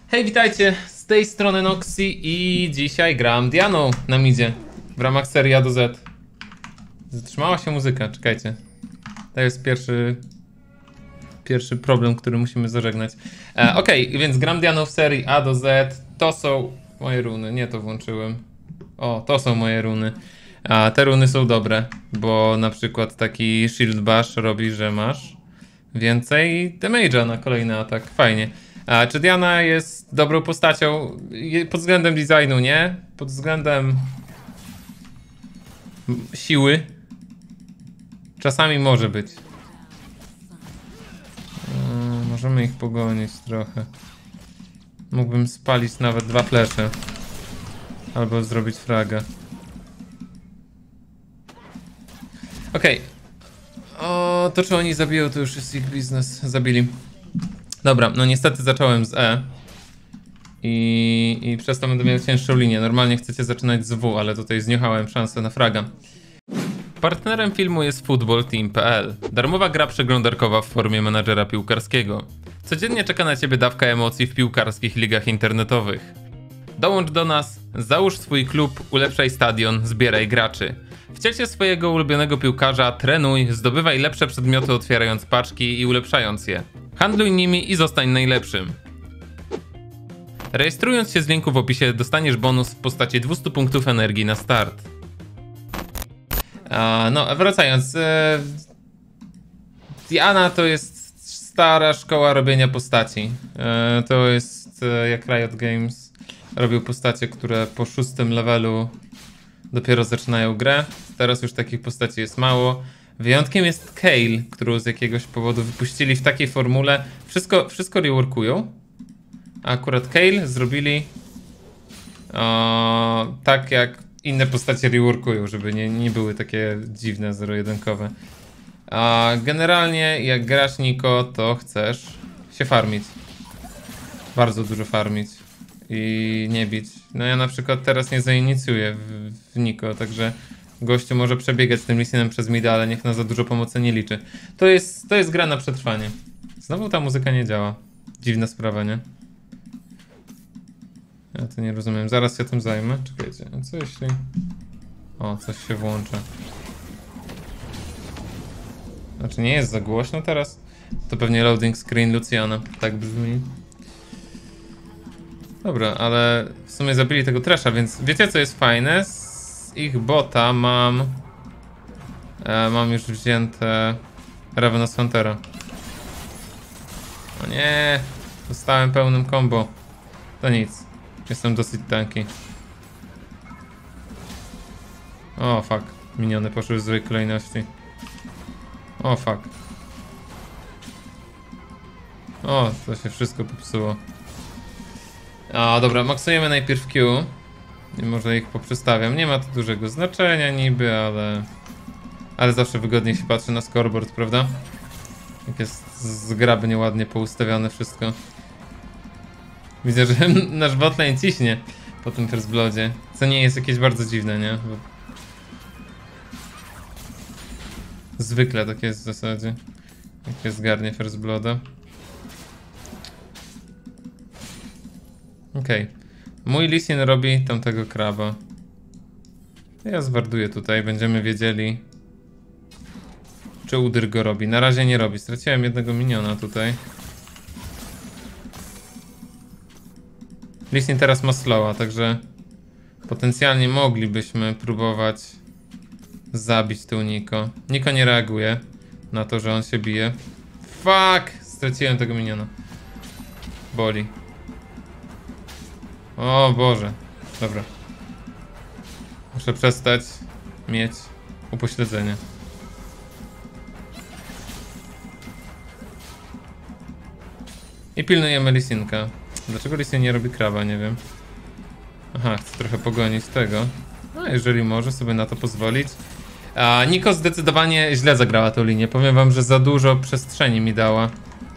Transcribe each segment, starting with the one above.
Hej, witajcie, z tej strony Noxy i dzisiaj gram Dianą na midzie w ramach serii A do Z. Zatrzymała się muzyka, czekajcie. To jest pierwszy problem, który musimy zażegnać. Okej, więc gram Dianą w serii A do Z. To są moje runy, nie to włączyłem. O, to są moje runy. Te runy są dobre, bo na przykład taki Shield Bash robi, że masz więcej damage'a na kolejny atak. Fajnie. Czy Diana jest dobrą postacią? Pod względem designu nie. Pod względem siły czasami może być. Możemy ich pogonić trochę. Mógłbym spalić nawet 2 flesze. Albo zrobić fraga. Okej. O, to czy oni zabiją, to już jest ich biznes. Zabili. Dobra, no niestety zacząłem z E. I przez to będę miał cięższą linię. Normalnie chcecie zaczynać z W, ale tutaj zniechałem szansę na fraga. Partnerem filmu jest footballteam.pl. Darmowa gra przeglądarkowa w formie menadżera piłkarskiego. Codziennie czeka na ciebie dawka emocji w piłkarskich ligach internetowych. Dołącz do nas, załóż swój klub, ulepszaj stadion, zbieraj graczy. Wciel się swojego ulubionego piłkarza, trenuj, zdobywaj lepsze przedmioty otwierając paczki i ulepszając je. Handluj nimi i zostań najlepszym. Rejestrując się z linku w opisie dostaniesz bonus w postaci 200 punktów energii na start. No, wracając. Diana to jest stara szkoła robienia postaci. To jest jak Riot Games robił postacie, które po 6. levelu dopiero zaczynają grę. Teraz już takich postaci jest mało. Wyjątkiem jest Kayle, którą z jakiegoś powodu wypuścili w takiej formule. Wszystko reworkują. A akurat Kayle zrobili tak jak inne postacie reworkują, żeby nie były takie dziwne, zero-jedynkowe. Generalnie jak grasz Niko, to chcesz się farmić. Bardzo dużo farmić. I nie bić. No ja na przykład teraz nie zainicjuję w Niko, także gościu może przebiegać tym Lisinem przez mida, ale niech na za dużo pomocy nie liczy. To jest gra na przetrwanie. Znowu ta muzyka nie działa. Dziwna sprawa, nie? Ja to nie rozumiem. Zaraz się tym zajmę. Czekajcie, a co jeśli... O, coś się włącza. Znaczy nie jest za głośno teraz? To pewnie loading screen Luciana. Tak brzmi. Dobra, ale w sumie zabili tego Thrasha, więc wiecie co jest fajne? Z ich bota mam już wzięte Ravenous Huntera. O nie, dostałem pełnym combo. To nic, jestem dosyć tanki. O fuck, miniony poszły w złej kolejności. O fuck. O, to się wszystko popsuło. Dobra, maksujemy najpierw Q. I może ich poprzestawiam. Nie ma to dużego znaczenia niby, ale zawsze wygodniej się patrzy na scoreboard, prawda? Jak jest zgrabnie, ładnie poustawione wszystko. Widzę, że nasz botlane ciśnie po tym first bloodzie. Co nie jest jakieś bardzo dziwne, nie? Bo... Zwykle tak jest w zasadzie. Jak jest zgarnie first blooda. Okej. Mój Lee Sin robi tamtego kraba. Ja zwarduję tutaj, będziemy wiedzieli, czy Udyr go robi. Na razie nie robi. Straciłem jednego miniona tutaj. Lee Sin teraz ma slowa, także potencjalnie moglibyśmy próbować zabić tu Niko. Niko nie reaguje na to, że on się bije. Fuck! Straciłem tego miniona. Boli. O Boże. Dobra. Muszę przestać mieć upośledzenie. I pilnujemy Lisinka. Dlaczego Lisin nie robi kraba? Nie wiem. Aha, chcę trochę pogonić tego. No, jeżeli może sobie na to pozwolić. Niko zdecydowanie źle zagrała tą linię. Powiem wam, że za dużo przestrzeni mi dała.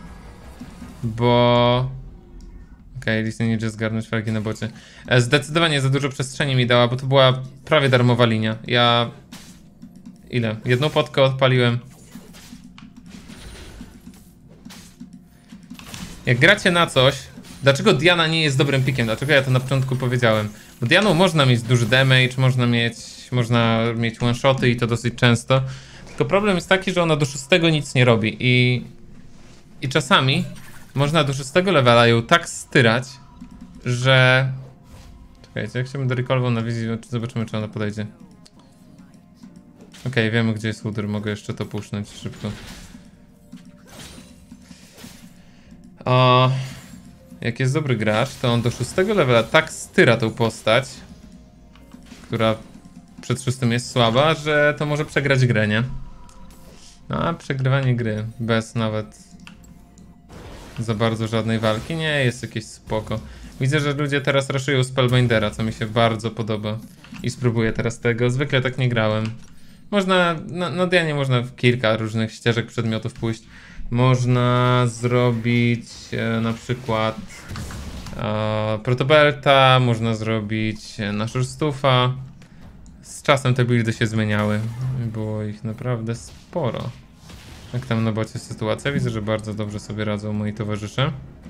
Bo... Okej, Lisin idzie zgarnąć fragi na bocie. Zdecydowanie za dużo przestrzeni mi dała, bo to była prawie darmowa linia. Ja... Ile? Jedną potkę odpaliłem. Jak gracie na coś, Dlaczego Diana nie jest dobrym pikiem? Dlaczego ja to na początku powiedziałem? Bo Dianą można mieć duży damage, można mieć one-shoty i to dosyć często. Tylko problem jest taki, że ona do 6 nic nie robi i czasami można do 6 levela ją tak styrać, że... Czekajcie, jak się będę recallował na wizji, zobaczymy, czy ona podejdzie. Okej, wiemy, gdzie jest Udyr, mogę jeszcze to pusznąć szybko. Jak jest dobry gracz, to on do 6 levela tak styra tą postać, która przed 6 jest słaba, że to może przegrać grę, nie? No a przegrywanie gry bez nawet za bardzo żadnej walki nie jest jakieś spoko. Widzę, że ludzie teraz ruszują Spellbindera, co mi się bardzo podoba. I spróbuję teraz tego. Zwykle tak nie grałem. Można, na Dianie można w kilka różnych ścieżek przedmiotów pójść. Można zrobić na przykład Protobelta, można zrobić Nashorstuffa. Z czasem te buildy się zmieniały. Było ich naprawdę sporo. Jak tam na bocie sytuacja? Widzę, że bardzo dobrze sobie radzą moi towarzysze.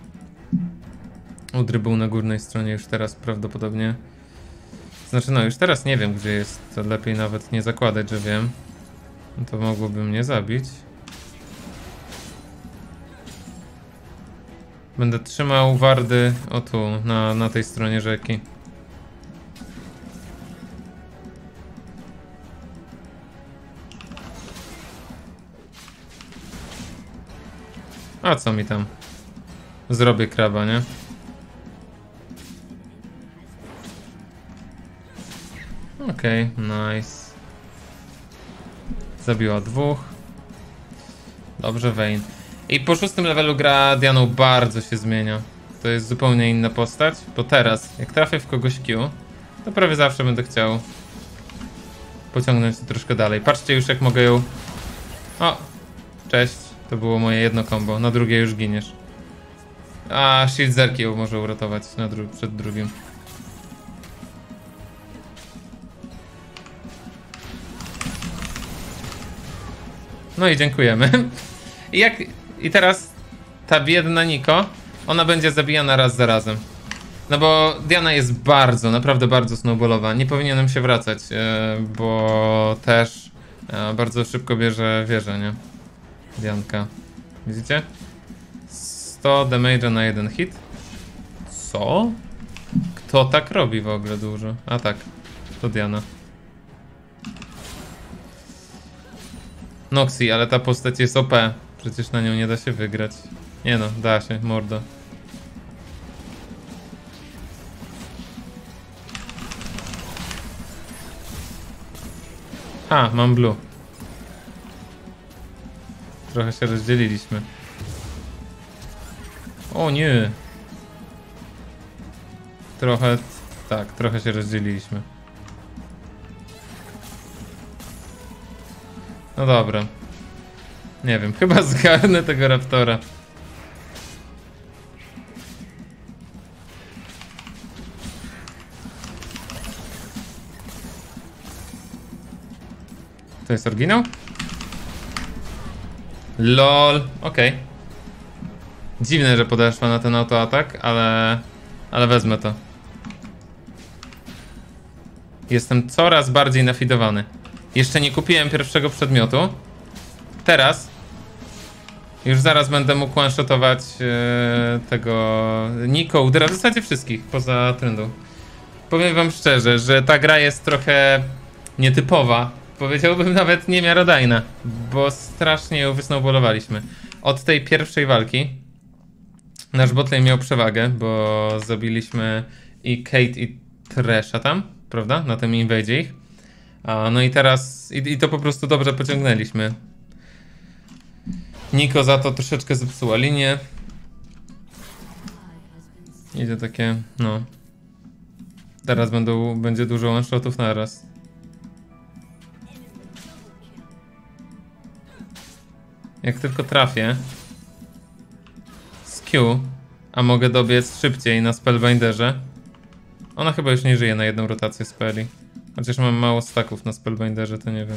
Udry był na górnej stronie już teraz prawdopodobnie. Znaczy no już teraz nie wiem, gdzie jest. To lepiej nawet nie zakładać, że wiem. To mogłoby mnie zabić. Będę trzymał wardy o tu, na tej stronie rzeki. A co mi tam? Zrobię kraba, nie? Okej, nice. Zabiła 2. Dobrze, Vayne. I po 6 levelu gra Dianą bardzo się zmienia. To jest zupełnie inna postać, bo teraz, jak trafię w kogoś Q, to prawie zawsze będę chciał pociągnąć to troszkę dalej. Patrzcie już, jak mogę ją... O! Cześć. To było moje jedno combo. Na drugie już giniesz. A, shield zerki ją może uratować przed drugim. No i dziękujemy. I teraz ta biedna Niko, ona będzie zabijana raz za razem. No bo Diana jest bardzo, naprawdę bardzo snowballowa. Nie powinienem się wracać, bo też bardzo szybko bierze wieżę, nie? Dianka. Widzicie? 100 damage'a na jeden hit. Co? Kto tak robi w ogóle dużo? A tak, to Diana. Noxy, ale ta postać jest OP. Przecież na nią nie da się wygrać. Nie no, da się, mordo. Ha, mam blue. Trochę się rozdzieliliśmy. O nie. Trochę się rozdzieliliśmy. No dobra. Nie wiem, chyba zgarnę tego Raptora. To jest oryginał? LOL, okej. Dziwne, że podeszła na ten autoatak, ale wezmę to. Jestem coraz bardziej nafidowany. Jeszcze nie kupiłem pierwszego przedmiotu. Teraz już zaraz będę mógł one-shotować tego Niko, Udyra, w zasadzie wszystkich poza Trendą. Powiem wam szczerze, że ta gra jest trochę nietypowa. Powiedziałbym nawet niemiarodajna, bo strasznie ją wysnowballowaliśmy. Od tej pierwszej walki nasz botlane miał przewagę, bo zabiliśmy i Kate i Thresha tam, prawda? Na tym invadzie ich. No i teraz, i to po prostu dobrze pociągnęliśmy. Niko za to troszeczkę zepsuła linię. Idzie takie, no. Teraz będzie dużo one-shotów naraz. Jak tylko trafię z Q, a mogę dobiec szybciej na Spellbinderze. Ona chyba już nie żyje na jedną rotację spelli. Chociaż mam mało stacków na Spellbinderze, to nie wiem.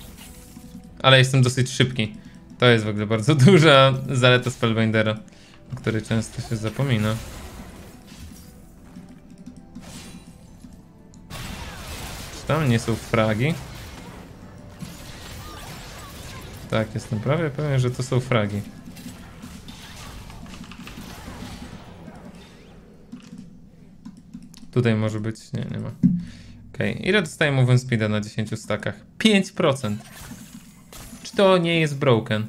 Ale jestem dosyć szybki. To jest w ogóle bardzo duża zaleta Spellbindera. o której często się zapomina. Czy tam nie są fragi? Tak, jestem prawie pewien, że to są fragi. Tutaj może być... Nie, nie ma. Okej, ile dostaję movement speeda na 10 stakach? 5%. Czy to nie jest broken?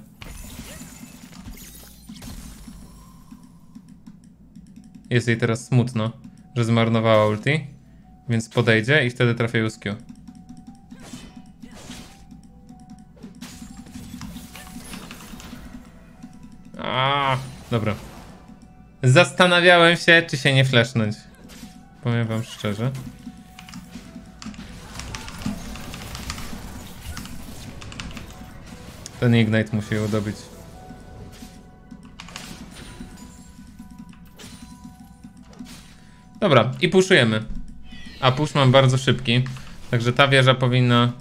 Jest jej teraz smutno, że zmarnowała ulti, więc podejdzie i wtedy trafię z Q. Dobra. Zastanawiałem się, czy się nie flashnąć. Powiem wam szczerze. Ten Ignite musi ją dobić. Dobra, i pushujemy. A push mam bardzo szybki. Także ta wieża powinna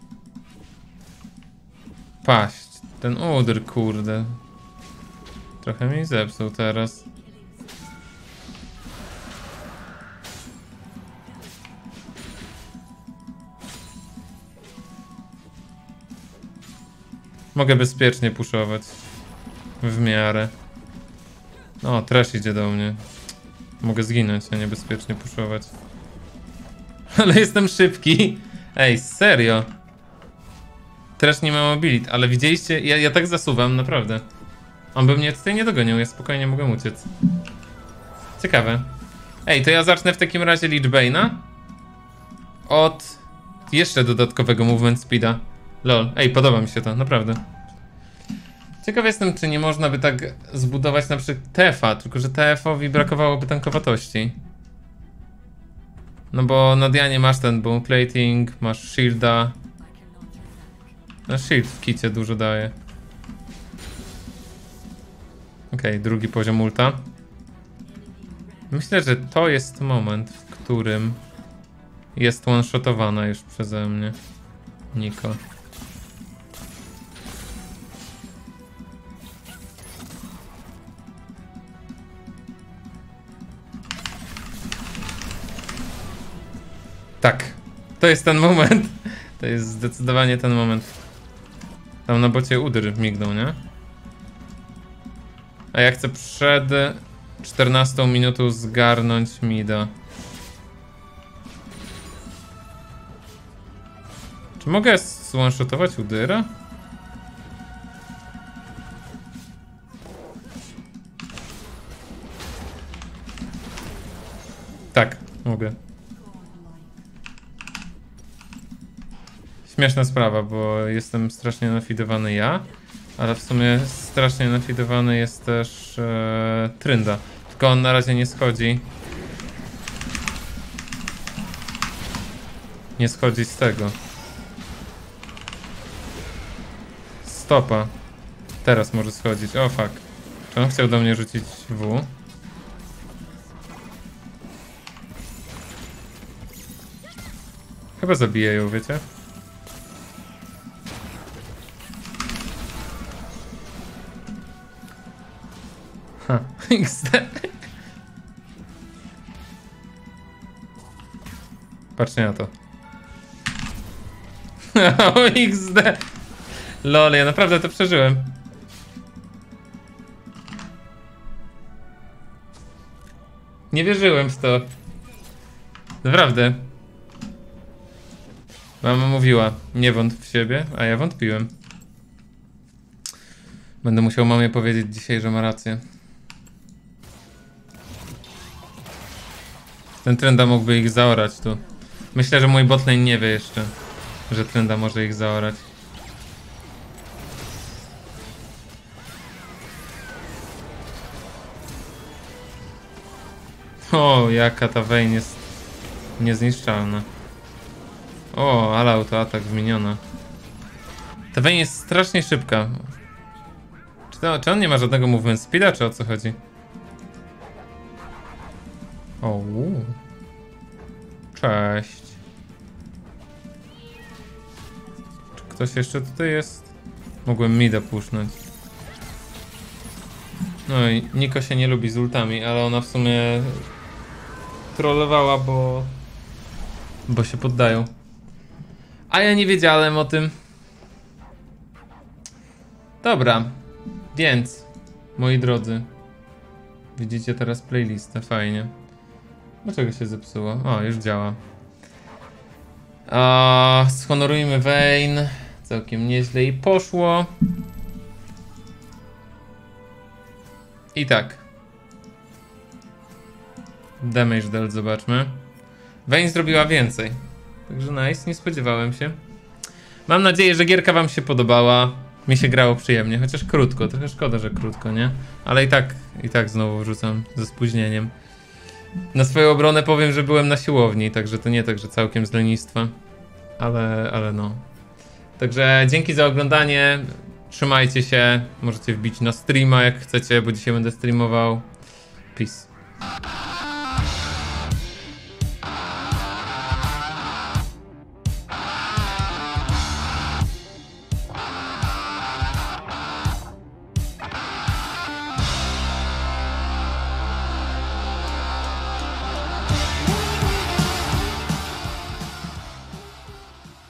paść. Ten udyr, kurde. Trochę mi zepsuł teraz. Mogę bezpiecznie puszować. W miarę. O, trash idzie do mnie. Mogę zginąć, a nie bezpiecznie puszować. Ale jestem szybki. Ej, serio. Trash nie ma mobility, ale widzieliście? Ja tak zasuwam, naprawdę. On by mnie tutaj nie dogonił, ja spokojnie mogę uciec. Ciekawe. Ej, to ja zacznę w takim razie Lich Bane'a od jeszcze dodatkowego movement speeda. Lol, ej, podoba mi się to, naprawdę. Ciekaw jestem, czy nie można by tak zbudować na przykład TF-a, tylko że TF-owi brakowałoby tankowatości. No bo na Dianie masz ten bone plating, masz shielda. No shield w kicie dużo daje. Okej, drugi poziom ulta. Myślę, że to jest moment, w którym jest one-shotowana już przeze mnie Niko. Tak, to jest ten moment. To jest zdecydowanie ten moment. Tam na bocie udyr mignął, nie? A ja chcę przed 14 minutą zgarnąć mida. Czy mogę one-shotować udyra? Tak, mogę. Śmieszna sprawa, bo jestem strasznie nafidowany ja, ale w sumie strasznie nafidowany jest też Trynda. Tylko on na razie nie schodzi. Nie schodzi z tego. Stopa. Teraz może schodzić. O fuck. Czy on chciał do mnie rzucić W? Chyba zabiję ją, wiecie? Ha, XD. Patrzcie na to. O, XD. Lol, ja naprawdę to przeżyłem. Nie wierzyłem w to. Naprawdę. Mama mówiła, nie wątp w siebie, a ja wątpiłem. Będę musiał mamie powiedzieć dzisiaj, że ma rację. Ten Trynda mógłby ich zaorać tu. Myślę, że mój botlane nie wie jeszcze, że Trynda może ich zaorać. O, jaka ta Vayne jest niezniszczalna. O, ale autoatak zmieniona. Ta Vayne jest strasznie szybka. Czy on nie ma żadnego movement speeda, czy o co chodzi? O, cześć. Czy ktoś jeszcze tutaj jest? Mogłem mida pusznąć. No i Niko się nie lubi z ultami, ale ona w sumie trollowała, bo się poddają. A ja nie wiedziałem o tym. Dobra, więc moi drodzy, widzicie teraz playlistę, fajnie. Dlaczego się zepsuło? O, już działa. Schonorujmy Vayne. Całkiem nieźle i poszło. I tak. Damage dealt, zobaczmy. Vayne zrobiła więcej. Także nice, nie spodziewałem się. Mam nadzieję, że gierka wam się podobała. Mi się grało przyjemnie, chociaż krótko. Trochę szkoda, że krótko, nie? Ale i tak znowu wrzucam ze spóźnieniem. Na swoją obronę powiem, że byłem na siłowni, także to nie tak, że całkiem z lenistwa. Ale no. Także dzięki za oglądanie. Trzymajcie się. Możecie wbić na streama jak chcecie, bo dzisiaj będę streamował. Peace.